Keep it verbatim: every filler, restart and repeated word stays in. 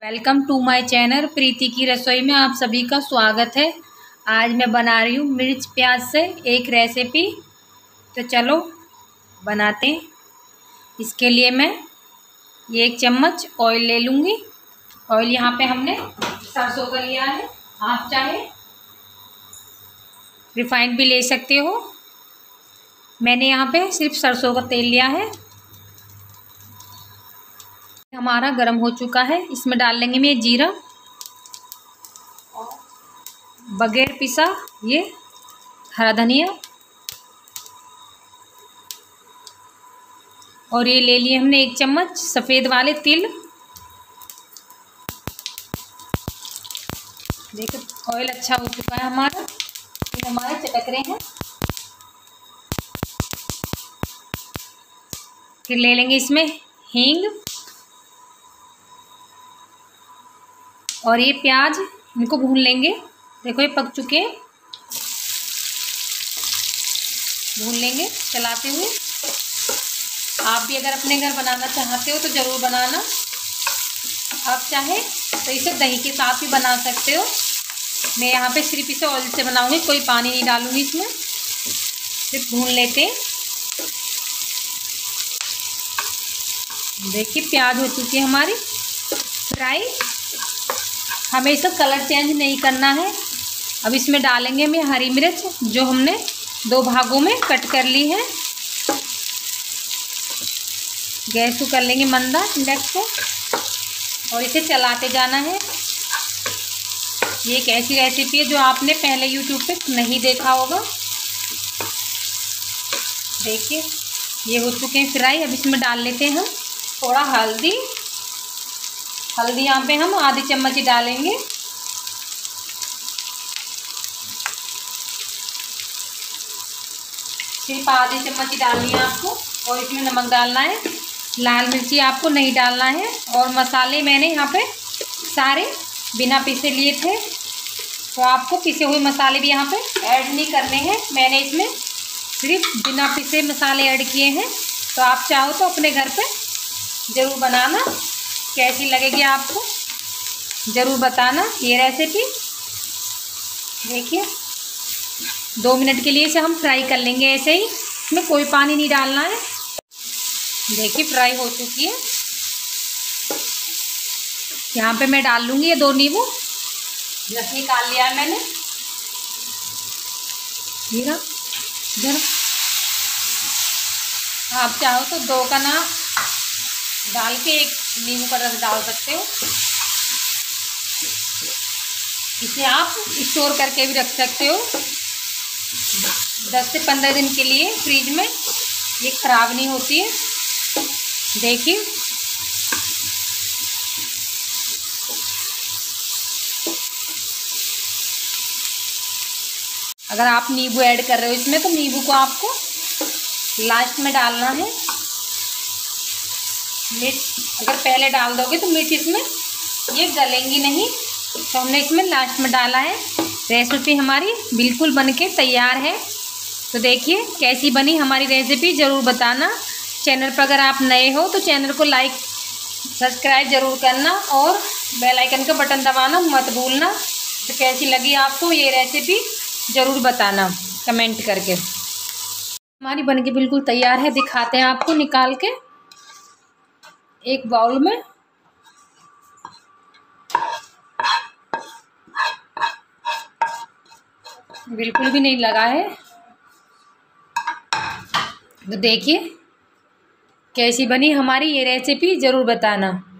Welcome to my channel Preeti की रसोई में आप सभी का स्वागत है। आज मैं बना रही हूँ मिर्च प्याज से एक रेसिपी। तो चलो बनाते हैं। इसके लिए मैं ये एक चम्मच ऑयल ले लूँगी। ऑयल यहाँ पे हमने सरसों का लिया है, आप चाहे रिफाइंड भी ले सकते हो। मैंने यहाँ पे सिर्फ सरसों का तेल लिया है। हमारा गरम हो चुका है, इसमें डाल लेंगे मैं जीरा, बगैर पिसा ये हरा धनिया, और ये ले लिए हमने एक चम्मच सफ़ेद वाले तिल। देखो ऑयल अच्छा हो चुका है हमारा, तिल हमारे चटक रहे हैं। फिर ले लेंगे इसमें हींग और ये प्याज, इनको भून लेंगे। देखो ये पक चुके हैं, भून लेंगे चलाते हुए। आप भी अगर अपने घर बनाना चाहते हो तो ज़रूर बनाना। आप चाहे तो इसे दही के साथ भी बना सकते हो। मैं यहाँ पे सिर्फ इसे ऑयल से बनाऊंगी, कोई पानी नहीं डालूंगी इसमें। सिर्फ भून लेते हैं। देखिए प्याज हो चुकी है हमारी फ्राई। हमें इसका कलर चेंज नहीं करना है। अब इसमें डालेंगे मैं हरी मिर्च, जो हमने दो भागों में कट कर ली है। गैस को कर लेंगे मंदा इंडक्स को, और इसे चलाते जाना है। ये एक ऐसी रेसिपी है जो आपने पहले यूट्यूब पे नहीं देखा होगा। देखिए ये हो चुके हैं फ्राई। अब इसमें डाल लेते हैं हम थोड़ा हल्दी। हल्दी यहाँ पे हम आधी चम्मच ही डालेंगे। सिर्फ आधी चम्मच ही डालनी है आपको, और इसमें नमक डालना है। लाल मिर्ची आपको नहीं डालना है। और मसाले मैंने यहाँ पे सारे बिना पीसे लिए थे, तो आपको पिसे हुए मसाले भी यहाँ पे ऐड नहीं करने हैं। मैंने इसमें सिर्फ बिना पिसे मसाले ऐड किए हैं। तो आप चाहो तो अपने घर पे ज़रूर बनाना। कैसी लगेगी आपको ज़रूर बताना ये रेसिपी। देखिए दो मिनट के लिए इसे हम फ्राई कर लेंगे ऐसे ही, इसमें कोई पानी नहीं डालना है। देखिए फ्राई हो चुकी है। यहाँ पे मैं डाल लूँगी ये दो नींबू, रस निकाल लिया है मैंने। जीरा इधर, आप चाहो तो दो का ना डाल के एक नींबू का रस डाल सकते हो। इसे आप स्टोर करके भी रख सकते हो दस से पंद्रह दिन के लिए फ्रिज में, ये ख़राब नहीं होती है। देखिए अगर आप नींबू ऐड कर रहे हो इसमें, तो नींबू को आपको लास्ट में डालना है। मिर्च अगर पहले डाल दोगे तो मिर्च इसमें ये गलेंगी नहीं, तो हमने इसमें लास्ट में डाला है। रेसिपी हमारी बिल्कुल बनके तैयार है। तो देखिए कैसी बनी हमारी रेसिपी, ज़रूर बताना। चैनल पर अगर आप नए हो तो चैनल को लाइक सब्सक्राइब ज़रूर करना, और बेल आइकन का बटन दबाना मत भूलना। तो कैसी लगी आपको ये रेसिपी ज़रूर बताना कमेंट करके। हमारी बनके बिल्कुल तैयार है, दिखाते हैं आपको निकाल के एक बाउल में। बिल्कुल भी नहीं लगा है। तो देखिए कैसी बनी हमारी ये रेसिपी, ज़रूर बताना।